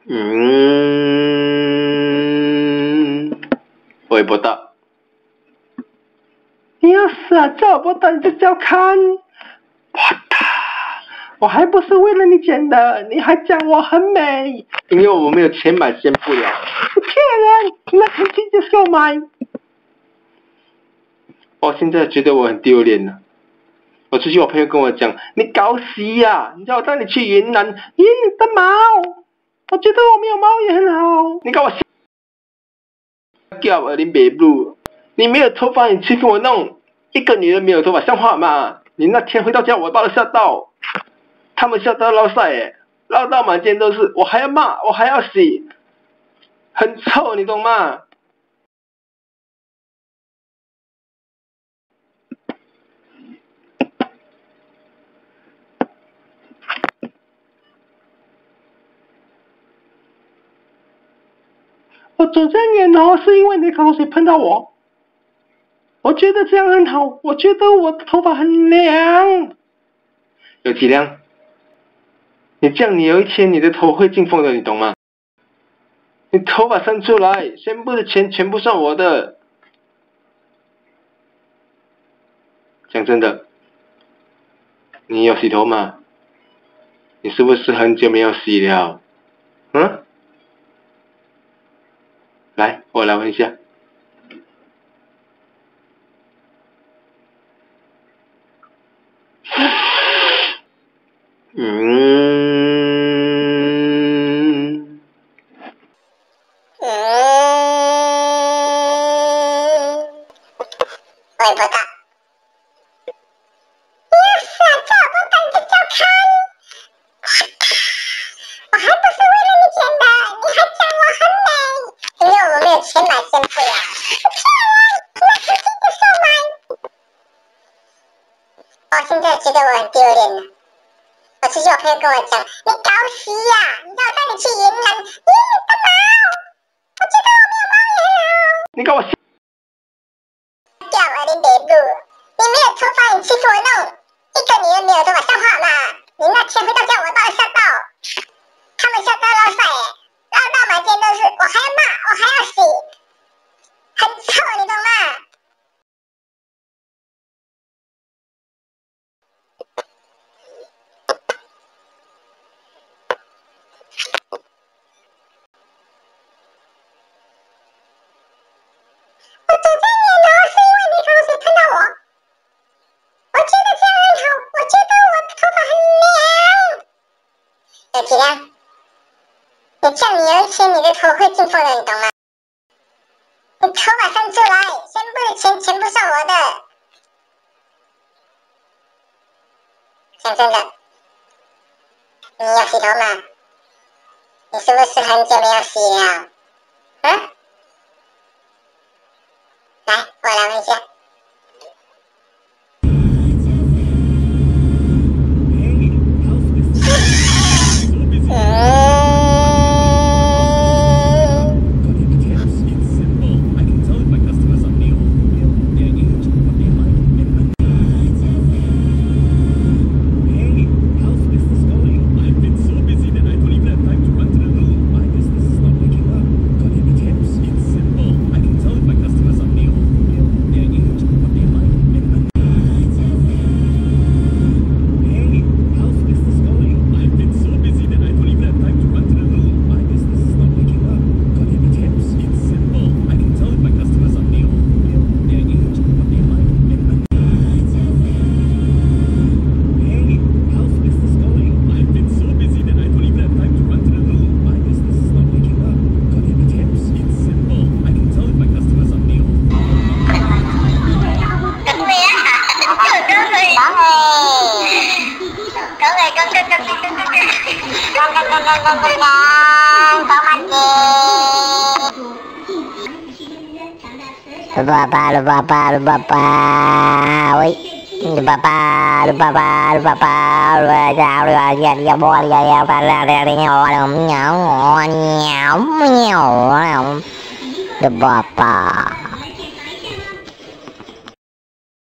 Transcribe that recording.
我不到。 你要死啊！叫我不到你就叫看。我还不是为了你剪的，你还讲我很美。 因为我没有钱买，剪不了。 你骗人！那肯定就是要买。 我现在觉得我很丢脸了。我出去，我朋友跟我讲，你搞死呀！你叫我带你去云南， 你的毛，我觉得我没有毛也很好。 你搞我叫我你北部，你没有头发，你欺负我弄一个女人没有头发，像话吗？你那天回到家，我把他吓到，他们吓到落晒耶，落到满街都是，我还要骂，我还要洗，很臭，你懂吗？ 我走这样远哦，是因为你的口水喷到我。我觉得这样很好，我觉得我的头发很凉。 有几凉？你这样，你有一天你的头会进风的，你懂吗？你头发生出来，全部的钱全部算我的。讲真的，你有洗头吗？你是不是很久没有洗了？来，我来问一下。 我也不大。你要是啊，叫我不到你就叫看。我还不是为了你剪的，你还讲我很美。因为我没有钱买，剪不了。你骗人！那肯定就是要买。我现在觉得我很丢脸了。我出去，我朋友跟我讲，你搞死呀！你叫我带你去云南，你的毛，我觉得我没有毛也很好。 你搞我叫我林北路，你没有头发，你欺负我弄一个女人没有头发，像话吗？你那天回到家，我把他吓到，他们吓到落晒耶，落到满街都是，我还要骂，我还要洗，很臭，你懂吗？我走这远哦，是因为你口水喷到我。我觉得这样很好，我觉得我的头发很凉。有几凉？你这样，你有一天你的头会进风的，你懂吗？你头发生出来，全部的钱全部算我的。讲真的，你要洗头吗？你是不是很久没有洗了？来，我来问一下。Lupa